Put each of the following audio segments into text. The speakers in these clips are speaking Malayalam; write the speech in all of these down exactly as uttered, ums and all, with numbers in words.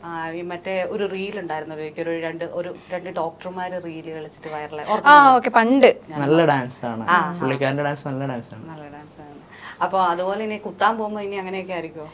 മറ്റേ ഒരു റീൽ ഉണ്ടായിരുന്നു ഒരു രണ്ട് ഒരു രണ്ട് ഡോക്ടർമാര് റീല് കളിച്ചിട്ട് വൈറലായി. പണ്ട് നല്ല ഡാൻസ് ആണ് പുള്ളിക്കാരന്റെ ഡാൻസ്, നല്ല ഡാൻസ് ആണ്. നല്ല ഡാൻസ് ആണ്. അപ്പൊ അതുപോലെ ഇനി കുത്താൻ പോകുമ്പോ ഇനി അങ്ങനെയൊക്കെ ആയിരിക്കുമോ?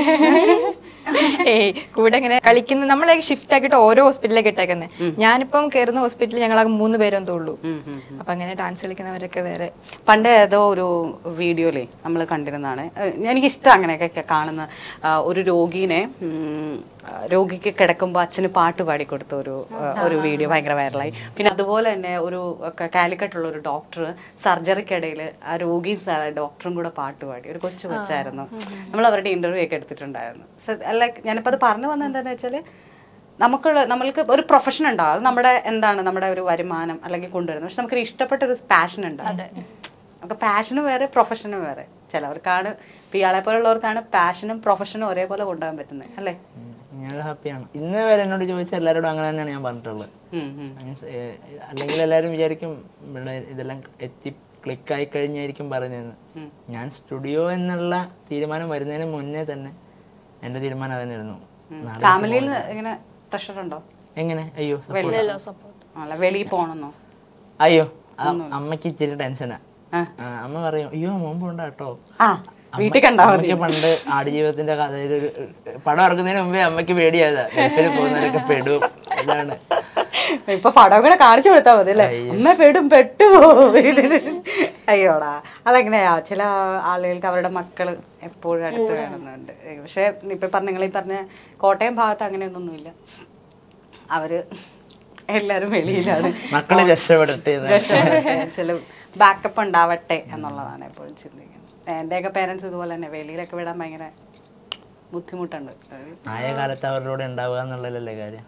ഏയ് കൂടെ ഇങ്ങനെ കളിക്കുന്ന നമ്മളെ ഷിഫ്റ്റ് ആക്കിയിട്ട് ഓരോ ഹോസ്പിറ്റലിലേക്ക് ഇട്ടേക്കുന്നത്. ഞാനിപ്പം കയറുന്ന ഹോസ്പിറ്റലിൽ ഞങ്ങൾ മൂന്ന് പേരെന്തോ ഉള്ളൂ. അപ്പൊ അങ്ങനെ ഡാൻസ് കളിക്കുന്നവരൊക്കെ വേറെ. പണ്ട് ഏതോ ഒരു വീഡിയോയിലേ നമ്മൾ കണ്ടിരുന്നതാണ്, എനിക്കിഷ്ടം അങ്ങനെയൊക്കെ കാണുന്ന ഒരു രോഗീനെ രോഗിക്ക് കിടക്കുമ്പോൾ അച്ഛന് പാട്ട് പാടിക്കൊടുത്ത ഒരു ഒരു വീഡിയോ ഭയങ്കര വൈറലായി. പിന്നെ അതുപോലെ തന്നെ ഒരു കാലിക്കട്ടുള്ള ഒരു ഡോക്ടർ സർജറിക്കിടയിൽ ആ രോഗിയും ഡോക്ടറും കൂടെ പാട്ട് പാടി. ഒരു കൊച്ചു കൊച്ചായിരുന്നു. നമ്മൾ അവരുടെ ഇന്റർവ്യൂ ഒക്കെ എടുത്തിട്ടുണ്ടായിരുന്നു. ലൈക്ക് ഞാനിപ്പോൾ അത് പറഞ്ഞു വന്നത് എന്താണെന്ന് വെച്ചാൽ നമുക്ക് നമ്മൾക്ക് ഒരു പ്രൊഫഷൻ ഉണ്ടാവും, അത് നമ്മുടെ എന്താണ് നമ്മുടെ ഒരു വരുമാനം അല്ലെങ്കിൽ കൊണ്ടുവരുന്നത്. പക്ഷെ നമുക്കൊരു ഇഷ്ടപ്പെട്ട ഒരു പാഷൻ ഉണ്ടാവും. നമുക്ക് പാഷനും വേറെ പ്രൊഫഷനും വേറെ. ചിലവർക്കാണ് ഇപ്പം ഇയാളെ പോലുള്ളവർക്കാണ് പാഷനും പ്രൊഫഷനും ഒരേപോലെ കൊണ്ടുപോകാൻ പറ്റുന്നത് അല്ലേ? ഞാൻ ഹാപ്പിയാണ്. ഇന്ന് വരെ എന്നോട് ചോദിച്ചാൽ എല്ലാവരോടും അങ്ങനെ തന്നെയാണ് ഞാൻ പറഞ്ഞിട്ടുള്ളത്. അല്ലെങ്കിൽ എല്ലാവരും വിചാരിക്കും ഇവിടെ ഇതെല്ലാം എത്തി ക്ലിക്കായി കഴിഞ്ഞായിരിക്കും പറഞ്ഞതെന്ന്. ഞാൻ സ്റ്റുഡിയോ എന്നുള്ള തീരുമാനം വരുന്നതിന് മുന്നേ തന്നെ എന്റെ തീരുമാനം അതന്നെയായിരുന്നു. ഫാമിലിയിൽ ഇങ്ങനെ പ്രഷർ ഉണ്ടോ? എങ്ങനെ? അയ്യോ വെളിയിൽ പോണെന്നോ? അയ്യോ അമ്മക്ക് ഇച്ചിരി ടെൻഷനാ. അമ്മ പറയും അയ്യോ മുമ്പ് ഉണ്ടാ കേട്ടോ. വീട്ടിൽ കണ്ടാ മതി. പണ്ട് ആടുജീവിതത്തിന്റെ കഥ പടം ഇറക്കുന്നതിന് മുമ്പേ അമ്മയ്ക്ക് പേടിയായതാ ഗൾഫിൽ പോകുന്നവരൊക്കെ പെടും. ഇതാണ് ഇപ്പൊ പടം കൂടെ കാണിച്ചു കൊടുത്താൽ മതി അല്ലേ? അമ്മ പെടും പെട്ടു. അയ്യോടാ അതെങ്ങനെയാ ചില ആളുകൾക്ക് അവരുടെ മക്കള് എപ്പോഴും അടുത്ത് കാണുന്നുണ്ട്. പക്ഷെ ഇപ്പൊ പറഞ്ഞ നിങ്ങൾ ഈ പറഞ്ഞ കോട്ടയം ഭാഗത്ത് അങ്ങനെയൊന്നുമില്ല. അവര് എല്ലാരും വെളിയിലാണ്. മക്കള് രക്ഷപ്പെടട്ടെ, ചില ബാക്കപ്പ് ഉണ്ടാവട്ടെ എന്നുള്ളതാണ് എപ്പോഴും ചിന്തിക്കുന്നത്. എന്റെയൊക്കെ പേരൻസ് ഇതുപോലെ തന്നെ വെളിയിലൊക്കെ വിടാൻ ഭയങ്കര ബുദ്ധിമുട്ടുണ്ട്. ആയ കാലത്ത് അവരുടെ കൂടെ ഉണ്ടാവുക എന്നുള്ളതല്ലേ കാര്യം.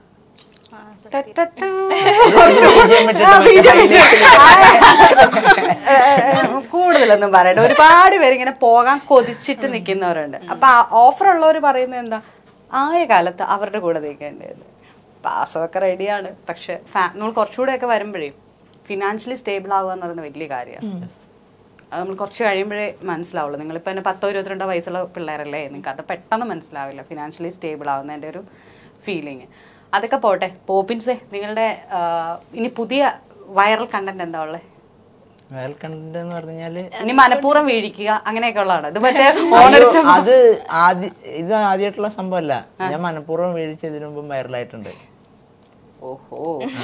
കൂടുതലൊന്നും പറയണ്ട. ഒരുപാട് പേര് ഇങ്ങനെ പോകാൻ കൊതിച്ചിട്ട് നിൽക്കുന്നവരുണ്ട്. അപ്പൊ ഓഫർ ഉള്ളവർ പറയുന്നത് എന്താ, ആയ കാലത്ത് അവരുടെ കൂടെ നിൽക്കേണ്ടത്. പാസമൊക്കെ റെഡിയാണ്, പക്ഷെ നമ്മൾ കുറച്ചുകൂടെ ഒക്കെ വരുമ്പോഴേ ഫിനാൻഷ്യലി സ്റ്റേബിൾ ആവുക എന്ന് പറയുന്നത് വലിയ കാര്യമാണ്. അത് നമ്മൾ കുറച്ച് കഴിയുമ്പോഴേ മനസ്സിലാവുള്ളൂ. നിങ്ങളിപ്പോൾ തന്നെ പത്തോ ഇരുപത്തിരണ്ടോ വയസ്സുള്ള പിള്ളേരല്ലേ, നിങ്ങൾക്ക് അത് പെട്ടെന്ന് മനസ്സിലാവില്ല ഫിനാൻഷ്യലി സ്റ്റേബിൾ ആവുന്നതിൻ്റെ ഒരു ഫീലിങ്. അതൊക്കെ പോട്ടെ. പോപ്പിൻസേ, നിങ്ങളുടെ ഇനി പുതിയ വൈറൽ കണ്ടന്റ് എന്താ ഉള്ളത്? വൈറൽ കണ്ടന്റ് എന്ന് പറഞ്ഞാല് ഇനി മനഃപൂർവ്വം വീഴിക്കുക അങ്ങനെയൊക്കെ ഉള്ളതാണ്. ഇത് മറ്റേ അത് ആദ്യ ഇത് ആദ്യമായിട്ടുള്ള സംഭവമല്ല. ഞാൻ മനഃപൂർവ്വം വീഴിച്ചതിന് മുമ്പ് വൈറലായിട്ടുണ്ട്. ഓഹോ,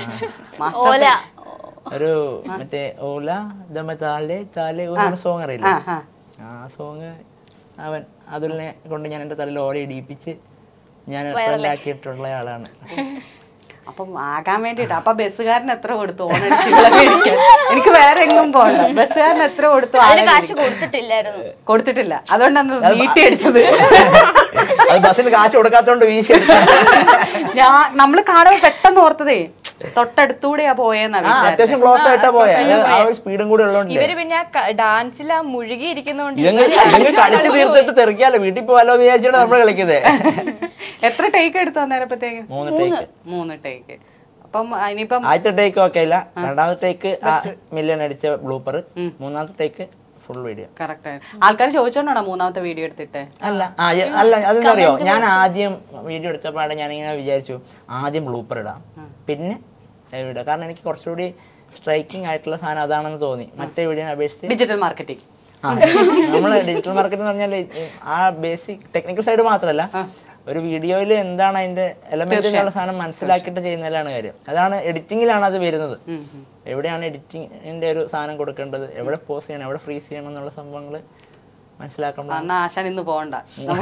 ഒരു മറ്റേ ഓല താലെ താലെ ഒരു സോങ് അറിയില്ല? ആ സോങ് അവൻ അതിനെ കൊണ്ട് ഞാൻ എന്റെ തലയിൽ ഓല ഇടിപ്പിച്ച് ഞാൻ ട്രെൻഡാക്കിയിട്ടുള്ള ആളാണ്. അപ്പം ആകാൻ വേണ്ടിട്ട് അപ്പൊ ബസ്സുകാരൻ എത്ര കൊടുത്തു ഓണടിച്ച് മേടിക്കാൻ? എനിക്ക് വേറെ എങ്ങും പോകണ്ട. ബസ്സുകാരൻ എത്ര കൊടുത്തു? കൊടുത്തിട്ടില്ലായിരുന്നു. കൊടുത്തിട്ടില്ല, അതുകൊണ്ടാണ് വീട്ടി അടിച്ചത്. ബസ്സിന് കാശ് കൊടുക്കാത്തോണ്ട് വീശി. ഞാൻ നമ്മള് കാണുമ്പോ പെട്ടെന്ന് ഓർത്തതേ തൊട്ടടുത്തൂടെയാ പോയെന്നാ അത്യാവശ്യം ക്ലോസ് ആയിട്ടാ പോയെ. സ്പീഡും കൂടെ ഉള്ളതുകൊണ്ട് ഇവര് പിന്നെ ഡാൻസിൽ മുഴുകി ഇരിക്കുന്നോണ്ട് കളിച്ച് തീർത്തിട്ട് തെറിക്കാലോ, വീട്ടിൽ പോവാലോ എന്ന് വിചാരിച്ചാണ് നമ്മൾ കളിക്കുന്നത്. എത്ര ടേക്ക് എടുത്തു അന്നേരപ്പത്തേക്ക്? മൂന്ന് ടേക്ക്. മൂന്ന് ടേക്ക്. അപ്പം ഇനിയിപ്പം ആദ്യത്തെ ടേക്ക് ഓക്കെ ഇല്ല, രണ്ടാമത്തെ ടേക്ക് മില്യൺ അടിച്ച ബ്ലൂപ്പർ, മൂന്നാമത്തെ ടേക്ക് ഫുൾ വീഡിയോ. കറക്റ്റ് ആണ്. ആൾക്കാർ ചോദിച്ചോണ്ടാണോ മൂന്നാമത്തെ വീഡിയോ എടുത്തിട്ട്? അല്ല അല്ല അതെന്തറിയോ, ഞാൻ ആദ്യം വീഡിയോ എടുത്തപ്പോഴാണ് ഞാനിങ്ങനെ വിചാരിച്ചു ആദ്യം ബ്ലൂപ്പർ ഇടാം പിന്നെ വീഡിയോ. കാരണം എനിക്ക് കുറച്ചുകൂടി സ്ട്രൈക്കിംഗ് ആയിട്ടുള്ള സാധനം അതാണെന്ന് തോന്നി മറ്റേ വീഡിയോ അപേക്ഷിച്ച്. ഡിജിറ്റൽ മാർക്കറ്റിംഗ്, നമ്മള് ഡിജിറ്റൽ മാർക്കറ്റിംഗ് എന്ന് പറഞ്ഞാൽ ആ ബേസിക് ടെക്നിക്കൽ സൈഡ് മാത്രമല്ല, ഒരു വീഡിയോയിൽ എന്താണ് അതിന്റെ എലമെന്റ് എന്നുള്ള സാധനം മനസ്സിലാക്കിയിട്ട് ചെയ്യുന്നതിലാണ് കാര്യം. അതാണ് എഡിറ്റിംഗിലാണ് അത് വരുന്നത്. എവിടെയാണ് എഡിറ്റിംഗിന്റെ ഒരു സാധനം കൊടുക്കേണ്ടത്, എവിടെ പോസ് ചെയ്യണം, എവിടെ ഫ്രീസ് ചെയ്യണം എന്നുള്ള സംഭവങ്ങൾ മനസ്സിലാക്കണം. ആശാൻ ഇന്ന് പോകണ്ട,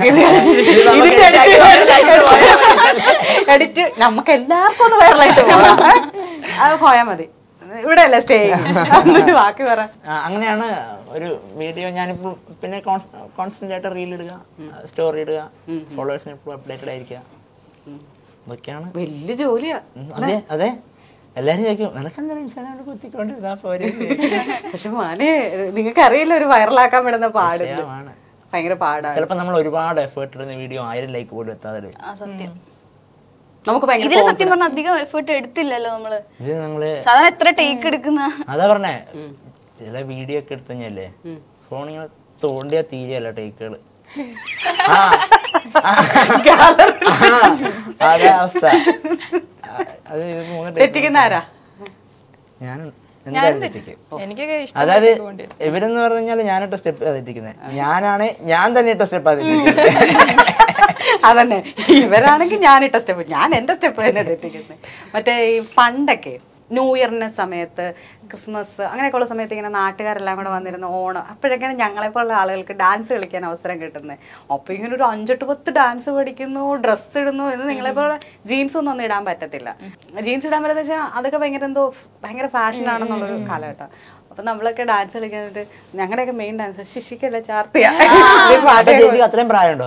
എഡിറ്റ് നമുക്ക് എല്ലാവർക്കും ഒന്ന് വൈറലായിട്ട് പോകാം. അത് പോയാൽ മതി, ഇവിടെ അല്ലേ സ്റ്റേ ബാക്കി പറ. അങ്ങനെയാണ് ഒരു വീഡിയോ. ഞാനിപ്പോ പിന്നെ കോൺസ്റ്റന്റ് ആയിട്ട് റീൽ ഇടുക, സ്റ്റോറി ഇടുക, ഫോളോവേഴ്സിന് എപ്പോഴും അപ്ഡേറ്റഡ് ആയിരിക്കുക, ഇതൊക്കെയാണ് വലിയ ജോലിയാ. അതെ അതെ, എല്ലാരും ചോദിക്കും നിനക്കെന്താ ഇൻസ്റ്റാഗ്രാമിൽ കുത്തിക്കൊണ്ടിരുന്നാ പോരെ. പക്ഷെ മാനെ നിങ്ങൾക്ക് അറിയില്ല ഒരു വൈറലാക്കാൻ വിടുന്ന പാട് ഭയങ്കര പാടാണ്. ചിലപ്പോ നമ്മൾ ഒരുപാട് എഫേർട്ട് ഇടുന്ന വീഡിയോ ആയിരം ലൈക്ക് പോലും എത്താതെ നമുക്ക് സത്യം പറഞ്ഞ അധികം എഫേർട്ട് എടുത്തില്ലല്ലോ നമ്മള്. ഇത് നമ്മള് സാധാരണ എത്ര ടേക്ക് എടുക്കുന്ന അതാ പറഞ്ഞേ. ചില വീഡിയോ ഒക്കെ എടുത്തല്ലേ ഫോണിങ്ങനെ തോണ്ടിയാ തീരെയല്ല ടേക്കുകള്. ആ അതേ അവസ്ഥ. അത് തെറ്റിക്കുന്ന ആരാ? ഞാൻ എന്തായാലും തെറ്റിക്കും. എനിക്കൊക്കെ അതായത് ഇഷ്ടം ഇവരെന്ന് പറഞ്ഞു കഴിഞ്ഞാൽ ഞാനിട്ട സ്റ്റെപ്പ് തെറ്റിക്കുന്നത്, ഞാനാണ് ഞാൻ തന്നെ ഇട്ട സ്റ്റെപ്പ് തെറ്റിക്കുന്നത്. അതന്നെ, ഇവരാണെങ്കിൽ ഞാനിട്ട സ്റ്റെപ്പ്, ഞാൻ എന്റെ സ്റ്റെപ്പ് തന്നെ തെറ്റിക്കുന്നത്. മറ്റേ ഈ പണ്ടൊക്കെ ന്യൂ ഇയറിന്റെ സമയത്ത്, ക്രിസ്മസ് അങ്ങനെയൊക്കെയുള്ള സമയത്ത് ഇങ്ങനെ നാട്ടുകാരെല്ലാം കൂടെ വന്നിരുന്ന ഓണം, അപ്പോഴൊക്കെയാണ് ഞങ്ങളെപ്പോലുള്ള ആളുകൾക്ക് ഡാൻസ് കളിക്കാൻ അവസരം കിട്ടുന്നത്. അപ്പോൾ ഇങ്ങനെ ഒരു അഞ്ചെട്ട് പത്ത് ഡാൻസ് പഠിക്കുന്നു, ഡ്രസ്സ് ഇടുന്നു. എന്ന് നിങ്ങളെപ്പോലെ ജീൻസ് ഒന്നും ഒന്നും ഇടാൻ പറ്റത്തില്ല. ജീൻസ് ഇടാൻ പറ്റുന്ന വെച്ചാൽ അതൊക്കെ ഭയങ്കര എന്തോ ഭയങ്കര ഫാഷൻ ആണെന്നുള്ളൊരു കാലഘട്ടം. അപ്പൊ നമ്മളൊക്കെ ഡാൻസ് കളിക്കാനായിട്ട് ഞങ്ങളുടെയൊക്കെ മെയിൻ ഡാൻസ് ശിശിക്കല്ല ചാർത്തിയ. അത്രയും പ്രായമുണ്ടോ?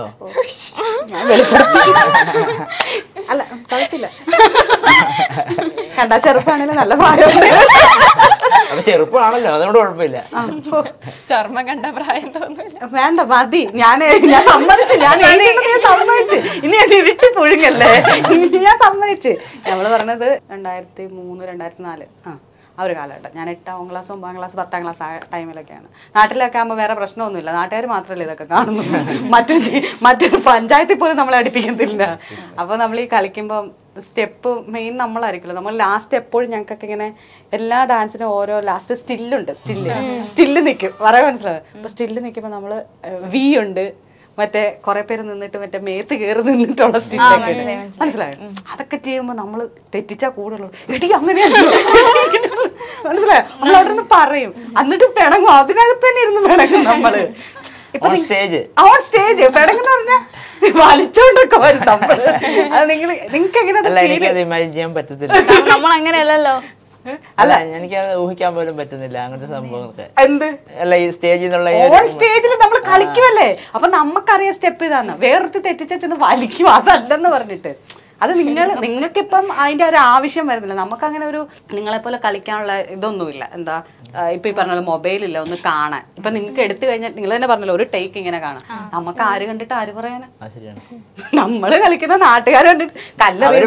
അല്ല കുഴപ്പമില്ല, കണ്ടാ ചെറുപ്പാണെങ്കിലും നല്ല പ്രായമുണ്ട്. ചെറുപ്പമാണല്ലോ, അതുകൊണ്ട് കുഴപ്പമില്ല. ചർമ്മം കണ്ട പ്രായം തോന്നില്ല. വേണ്ട മതി, ഞാൻ ഞാൻ സമ്മതിച്ചു, ഞാൻ സമ്മതിച്ചു. ഇനി ഞാൻ ഇരുട്ടി പുഴുങ്ങല്ലേ, ഞാൻ സമ്മതിച്ചു. നമ്മള് പറഞ്ഞത് രണ്ടായിരത്തി മൂന്ന് രണ്ടായിരത്തി നാല് ആ ആ ഒരു കാലഘട്ടം. ഞാൻ എട്ടാം ക്ലാസ് ഒമ്പതാം ക്ലാസ് പത്താം ക്ലാസ് ആ ടൈമിലൊക്കെയാണ്. നാട്ടിലൊക്കെ ആകുമ്പോൾ വേറെ പ്രശ്നമൊന്നുമില്ല, നാട്ടുകാർ മാത്രമല്ല ഇതൊക്കെ കാണുന്നു, മറ്റൊരു മറ്റൊരു പഞ്ചായത്തിൽ പോലും നമ്മളെ അടുപ്പിക്കത്തില്ല. അപ്പോൾ നമ്മൾ ഈ കളിക്കുമ്പം സ്റ്റെപ്പ് മെയിൻ നമ്മളായിരിക്കുമല്ലോ. നമ്മൾ ലാസ്റ്റ് എപ്പോഴും ഞങ്ങൾക്കൊക്കെ ഇങ്ങനെ എല്ലാ ഡാൻസിനും ഓരോ ലാസ്റ്റ് സ്റ്റില്ലുണ്ട്, സ്റ്റില്ല് സ്റ്റില്ല് നിൽക്കും, പറയാൻ മനസ്സിലാവും. അപ്പോൾ സ്റ്റില്ല് നിൽക്കുമ്പോൾ നമ്മൾ വി ഉണ്ട്, മറ്റേ കുറെ പേര് നിന്നിട്ട് മറ്റേ മേത്ത് കയറി നിന്നിട്ടുള്ള സ്റ്റില്ലൊക്കെ മനസ്സിലായോ? അതൊക്കെ ചെയ്യുമ്പോൾ നമ്മൾ തെറ്റിച്ചാൽ കൂടുതലുള്ളൂ, ഇടി അങ്ങനെയല്ലോ മനസ്സിലായോ? നമ്മൾ അവിടെ നിന്ന് പറയും, എന്നിട്ട് പിണങ്ങും, അതിനകത്ത് തന്നെ ഇരുന്ന് പിണങ്ങും നമ്മള്. ഇപ്പൊ ഓൺ സ്റ്റേജ് പിണങ്ങുന്ന പറഞ്ഞാൽ വലിച്ചോണ്ടൊക്കെ വരും നമ്മള്. അത് നിങ്ങൾ നിങ്ങൾക്ക് എങ്ങനെ ഇമാജിൻ ചെയ്യാൻ പറ്റത്തില്ല, നമ്മൾ അങ്ങനെയല്ലല്ലോ. അല്ല എനിക്കത് ഊഹിക്കാൻ പോലും പറ്റുന്നില്ല അങ്ങനത്തെ സംഭവങ്ങളൊക്കെ. എന്ത് അല്ല ഈ സ്റ്റേജിൽ ഓൺ സ്റ്റേജിൽ നമ്മൾ കളിക്കുമല്ലേ, അപ്പൊ നമുക്കറിയാം സ്റ്റെപ്പ് ഇതാന്ന്. വേറൊരു തെറ്റിച്ചെന്ന് വലിക്കും, അതല്ലെന്ന് പറഞ്ഞിട്ട്. അത് നിങ്ങൾ നിങ്ങൾക്കിപ്പം അതിന്റെ ഒരു ആവശ്യം വരുന്നില്ല. നമുക്ക് അങ്ങനെ ഒരു നിങ്ങളെപ്പോലെ കളിക്കാനുള്ള ഇതൊന്നുമില്ല. എന്താ ഇപ്പൊ ഈ പറഞ്ഞ മൊബൈലില്ല ഒന്ന് കാണാൻ. ഇപ്പൊ നിങ്ങൾക്ക് എടുത്തു കഴിഞ്ഞാൽ നിങ്ങൾ തന്നെ പറഞ്ഞല്ലോ ഒരു ടേക്ക് ഇങ്ങനെ കാണാം. നമുക്ക് ആര് കണ്ടിട്ട് ആര് പറയാനാ? നമ്മള് കളിക്കുന്ന നാട്ടുകാർ കണ്ടിട്ട് കല്ലെറി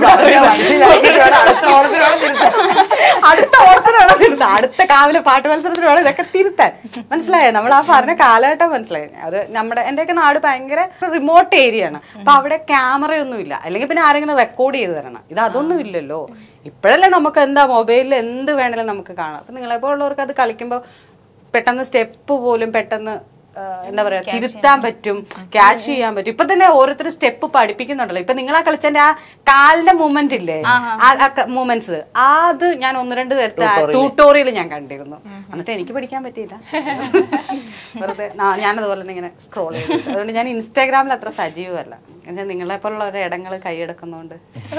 അടുത്ത ഓണത്തിന് വേണം തിരുത്താൻ, അടുത്ത കാവിലെ പാട്ട് മത്സരത്തിന് വേണം ഇതൊക്കെ തിരുത്താൻ. മനസ്സിലായോ? നമ്മൾ ആ പറഞ്ഞ കാലഘട്ടം മനസ്സിലായി. ഒരു നമ്മുടെ എന്റെയൊക്കെ നാട് ഭയങ്കര റിമോട്ട് ഏരിയ ആണ്. അപ്പൊ അവിടെ ക്യാമറയൊന്നും ഇല്ല, അല്ലെങ്കിൽ പിന്നെ ആരെങ്കിലും റെക്കോർഡ് ചെയ്ത് തരണം. ഇത് അതൊന്നും ഇല്ലല്ലോ. ഇപ്പോഴല്ലേ നമുക്ക് എന്താ മൊബൈലിൽ എന്ത് വേണേലും നമുക്ക് കാണാം. അപ്പൊ നിങ്ങളെപ്പോലുള്ളവർക്ക് അത് കളിക്കുമ്പോൾ പെട്ടെന്ന് സ്റ്റെപ്പ് പോലും പെട്ടെന്ന് എന്താ പറയാ തിരുത്താൻ പറ്റും, ക്യാച്ച് ചെയ്യാൻ പറ്റും. ഇപ്പൊ തന്നെ ഓരോരുത്തർ സ്റ്റെപ്പ് പഠിപ്പിക്കുന്നുണ്ടല്ലോ. ഇപ്പൊ നിങ്ങളാ കളിച്ചതിന്റെ ആ കാലിന്റെ മൂവ്മെന്റ് ഇല്ലേ, മൂവ്മെന്റ്സ്, അത് ഞാൻ ഒന്ന് രണ്ട് തരത്തെ ട്യൂട്ടോറിയൽ ഞാൻ കണ്ടിരുന്നു. എന്നിട്ട് എനിക്ക് പഠിക്കാൻ പറ്റിയില്ല, വെറുതെ ഞാനതുപോലെ തന്നെ ഇങ്ങനെ സ്ക്രോൾ ചെയ്തു. അതുകൊണ്ട് ഞാൻ ഇൻസ്റ്റാഗ്രാമിൽ അത്ര സജീവമല്ല. നിങ്ങളെ പോലുള്ള ഒരു ഇടങ്ങൾ കൈയെടുക്കുന്നോണ്ട്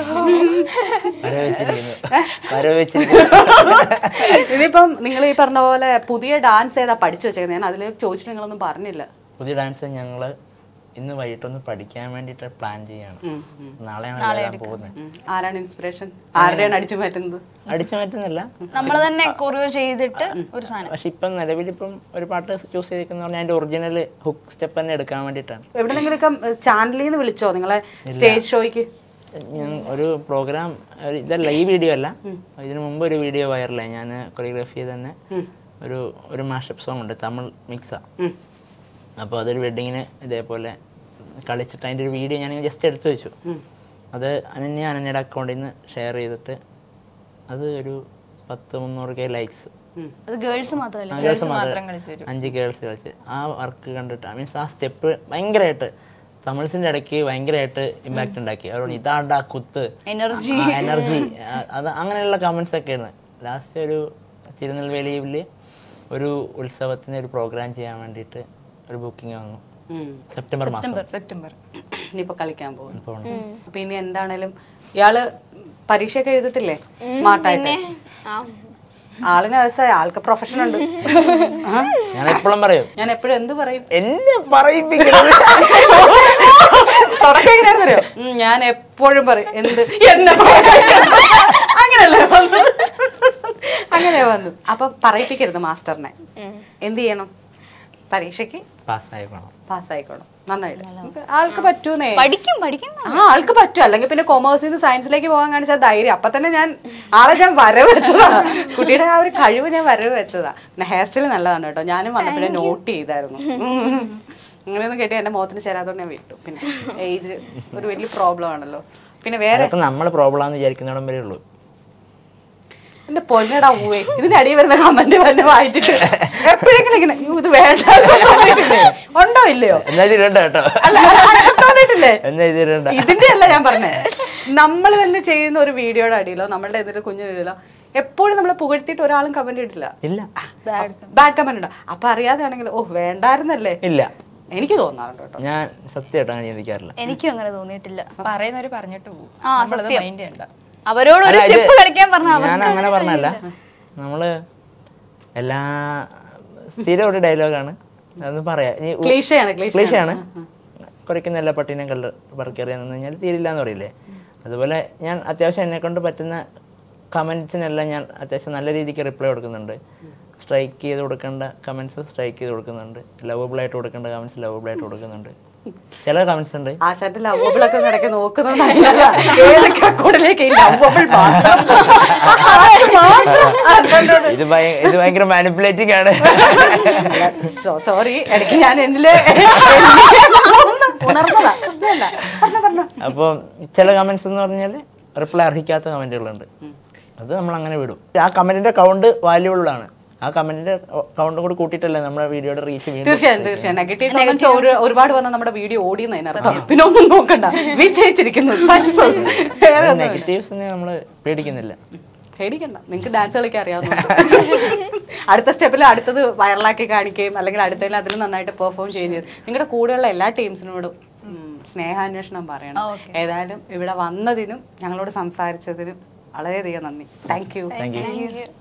ഇനിയിപ്പം നിങ്ങൾ ഈ പറഞ്ഞ പോലെ പുതിയ ഡാൻസ് ഏതാ പഠിച്ചു വെച്ചേക്കുന്നത്? ഞാൻ അതിൽ ചോദിച്ചിട്ട് നിങ്ങളൊന്നും പറഞ്ഞില്ല. പുതിയ ഡാൻസ് ഞങ്ങള് ഇന്ന് വൈകിട്ടൊന്ന് പഠിക്കാൻ വേണ്ടിട്ട് പ്ലാൻ ചെയ്യാണ്. നാളെയാണ് പോകുന്നത്. ആരാണ് ഇൻസ്പിറേഷൻ? ആരുടെയാണ് അടിച്ചു മാറ്റുന്നത്? അടിച്ചു മാറ്റുന്നില്ല, നമ്മൾ തന്നെ കൊറിയോ ചെയ്തിട്ട് ഒരു സാധനം. പക്ഷെ ഇപ്പം നിലവിൽ ഇപ്പം ഒരു പാട്ട് ചൂസ് ചെയ്തിരിക്കുന്ന പറഞ്ഞാൽ അതിന്റെ ഒറിജിനൽ ഹുക്ക് സ്റ്റെപ്പ് തന്നെ എടുക്കാൻ വേണ്ടിയിട്ടാണ്. എവിടെയെങ്കിലൊക്കെ ചാനലിൽ നിന്ന് വിളിച്ചോ നിങ്ങളെ സ്റ്റേജ് ഷോയ്ക്ക്? ഞാൻ ഒരു പ്രോഗ്രാം, ഇതല്ല ഈ വീഡിയോ അല്ല, ഇതിനു മുമ്പ് ഒരു വീഡിയോ വൈറലായി. ഞാൻ കൊറിയോഗ്രാഫി ചെയ്ത് തന്നെ ഒരു ഒരു മാഷപ്പ് സോങ് ഉണ്ട്, തമിഴ് മിക്സാ. അപ്പോൾ അതൊരു വെഡിങ്ങിന് ഇതേപോലെ കളിച്ചിട്ട് അതിൻ്റെ ഒരു വീഡിയോ ഞാൻ ജസ്റ്റ് എടുത്തു വെച്ചു. അത് അനന്യ അനന്യയുടെ അക്കൗണ്ടിൽ നിന്ന് ഷെയർ ചെയ്തിട്ട് അത് ഒരു പത്ത് മുന്നൂറ് കെ ലൈക്സ്. ഗേൾസ് മാത്രമല്ല, അഞ്ച് ഗേൾസ് കളിച്ച് ആ വർക്ക് കണ്ടിട്ട് മീൻസ് ആ സ്റ്റെപ്പ് ഭയങ്കരമായിട്ട് തമിഴ്സിന്റെ ഇടയ്ക്ക് ഭയങ്കരമായിട്ട് ഇമ്പാക്ട് ഉണ്ടാക്കി. അതുകൊണ്ട് ഇതാണ്ടാ കുത്ത് എനർജി എനർജി അത് അങ്ങനെയുള്ള കമന്റ്സ് ഒക്കെ ആയിരുന്നു. ലാസ്റ്റ് ഒരു തിരുനെൽവേലിയിൽ ഒരു ഉത്സവത്തിന് ഒരു പ്രോഗ്രാം ചെയ്യാൻ വേണ്ടിയിട്ട് ഒരു ബുക്കിംഗ് വന്നു. സെപ്റ്റംബർ മാസം സെപ്റ്റംബർ ഇനിയിപ്പോ കളിക്കാൻ പോകും. അപ്പൊ ഇനി എന്താണേലും ഇയാള് പരീക്ഷയൊക്കെ എഴുതത്തില്ലേ സ്മാർട്ടായിട്ട്? ആളിന് അവസായ ആൾക്ക് പ്രൊഫഷൻ ഉണ്ട്. ഞാൻ എപ്പോഴും പറയും, ഞാൻ എപ്പോഴും എന്ത് പറയും, എന്നെ പറയിപ്പിക്കുന്നത് തുടക്കം എങ്ങനെയാണെന്ന് അറിയോ? ഞാൻ എപ്പോഴും പറയും എന്ത് എന്നെ അങ്ങനെയല്ലേ വന്നു, അങ്ങനെയാ വന്നു. അപ്പൊ പറയിപ്പിക്കരുത് മാസ്റ്ററിനെ. എന്ത് ചെയ്യണം? പരീക്ഷയ്ക്ക് പാസ്സായിക്കോണം നന്നായിട്ട്. ആൾക്ക് പറ്റൂന്നേ, പഠിക്കും പഠിക്കും ആ ആൾക്ക് പറ്റും. അല്ലെങ്കിൽ പിന്നെ കൊമേഴ്സിൽ നിന്ന് സയൻസിലേക്ക് പോകാൻ കാണിച്ച ധൈര്യം അപ്പൊ തന്നെ ഞാൻ ആളെ ഞാൻ വരവ് വെച്ചതാ. കുട്ടിയുടെ ആ ഒരു കഴിവ് ഞാൻ വരവ് വെച്ചതാ. പിന്നെ ഹെയർ സ്റ്റൈൽ നല്ലതാണ് കേട്ടോ, ഞാനും വന്നപ്പോഴേ നോട്ട് ചെയ്തായിരുന്നു. അങ്ങനെയൊന്നും കേട്ടി എൻ്റെ മുഖത്തിന് ചേരാത്തോണ്ട് ഞാൻ വിട്ടു. പിന്നെ ഏജ് ഒരു വലിയ പ്രോബ്ലം ആണല്ലോ. പിന്നെ വേറെ നമ്മൾ പ്രോബ്ലം ആണെന്ന് വിചാരിക്കുന്നിടം വരെ ഉള്ളൂ. എന്റെ പൊന്നടാ ഊവേ, ഇതിന്റെ അടിയിൽ വരുന്ന കമന്റ് തന്നെ വായിച്ചിട്ട് എപ്പോഴെങ്കിലും ഇങ്ങനെ ഇത് വേണ്ട ഉണ്ടോ ഇല്ലയോ തോന്നിട്ടില്ലേ? ഇതിന്റെ അല്ല ഞാൻ പറഞ്ഞേ, നമ്മൾ തന്നെ ചെയ്യുന്ന ഒരു വീഡിയോയുടെ അടിയിലോ നമ്മളുടെ എതിരെ കുഞ്ഞിലോ എപ്പോഴും നമ്മളെ പുകഴ്ത്തിയിട്ട് ഒരാളും കമന്റ് ഇട്ടില്ല. ബാഡ് കമന്റ് ഉണ്ടോ? അപ്പൊ അറിയാതെയാണെങ്കിൽ ഓ വേണ്ടായിരുന്നല്ലേ? ഇല്ല, എനിക്ക് തോന്നാറുണ്ട് കേട്ടോ. ഞാൻ സത്യമായിട്ട് അങ്ങനെ ചിന്തിക്കാറില്ല. എനിക്കും അങ്ങനെ തോന്നിയിട്ടില്ല. പറയുന്നവര് പറഞ്ഞിട്ട് പോകും, മൈൻഡ് ചെയ്യണ്ട. അവരോട് ഒരു സ്റ്റെപ്പ് കളിക്കാൻ പറഞ്ഞാൽ ഞാൻ അങ്ങനെ പറഞ്ഞല്ല. നമ്മള് എല്ലാ സ്ഥിരം ഒരു ഡയലോഗാണ്, അതൊന്നും പറയാ ക്ലീശയാണ്. കുറയ്ക്കുന്ന എല്ലാ പട്ടീനെയും കല്ല് പറക്കറിയാന്ന് കഴിഞ്ഞാൽ തീരില്ല എന്ന് പറയില്ലേ, അതുപോലെ ഞാൻ അത്യാവശ്യം എന്നെ കൊണ്ട് പറ്റുന്ന കമന്റ്സിനെല്ലാം ഞാൻ അത്യാവശ്യം നല്ല രീതിക്ക് റിപ്ലൈ കൊടുക്കുന്നുണ്ട്. സ്ട്രൈക്ക് ചെയ്ത് കൊടുക്കേണ്ട കമന്റ്സ് സ്ട്രൈക്ക് ചെയ്ത് കൊടുക്കുന്നുണ്ട്, ലവബിൾ ആയിട്ട് കൊടുക്കേണ്ട കമന്റ്സ് ലവബിൾ ആയിട്ട് കൊടുക്കുന്നുണ്ട്. ചില കമന്റ്സ് ഉണ്ട് ആശാന്റെ ലവബിൾ ഒക്കെ ഇടയ്ക്ക് നോക്കുന്നത് നല്ലതാ. ഏതൊക്കെ അക്കൗണ്ടിലേക്ക് ലവബിൾ ഇത് ഇത് ഭയങ്കര മാനിപ്പുലേറ്റിംഗ് ആണ്. സോറി, ഇടയ്ക്ക് ഞാൻ എന്നില് ഉണർന്നതാ, പ്രശ്നമല്ല. അപ്പൊ ചില കമന്റ്സ് എന്ന് പറഞ്ഞാൽ റിപ്ലൈ അർഹിക്കാത്ത കമന്റുകളുണ്ട്, അത് നമ്മൾ അങ്ങനെ വിടും. ആ കമന്റിന്റെ കൗണ്ട് വാല്യൂബിൾ ആണ്. ആ കമന്റിന്റെ കൗണ്ട് കൂടി കൂട്ടിയിട്ടല്ലേ നമ്മുടെ വീഡിയോയുടെ റീച്ച്. തീർച്ചയായും തീർച്ചയായും നെഗറ്റീവ് കമന്റ്സ് ഒരുപാട് വന്നാൽ നമ്മുടെ വീഡിയോ ഓടിയെന്നതിനർത്ഥം. പിന്നെ ഒന്നും നോക്കണ്ട, വിജയിച്ചിരിക്കുന്നു. നെഗറ്റീവ്സിനെ നമ്മൾ പേടിക്കുന്നില്ല. പേടിക്കണ്ട, നിങ്ങൾക്ക് ഡാൻസ് കളിക്കാൻ അറിയാവുന്ന. അടുത്ത സ്റ്റെപ്പിൽ അടുത്തത് വൈറലാക്കി കാണിക്കുകയും അല്ലെങ്കിൽ അടുത്തതിൽ അതിൽ നന്നായിട്ട് പെർഫോം ചെയ്യുകയും ചെയ്ത് നിങ്ങളുടെ കൂടെയുള്ള എല്ലാ ടീംസിനോടും സ്നേഹാന്വേഷണം പറയണം. ഏതായാലും ഇവിടെ വന്നതിനും ഞങ്ങളോട് സംസാരിച്ചതിനും വളരെയധികം നന്ദി. Thank you. Thank U.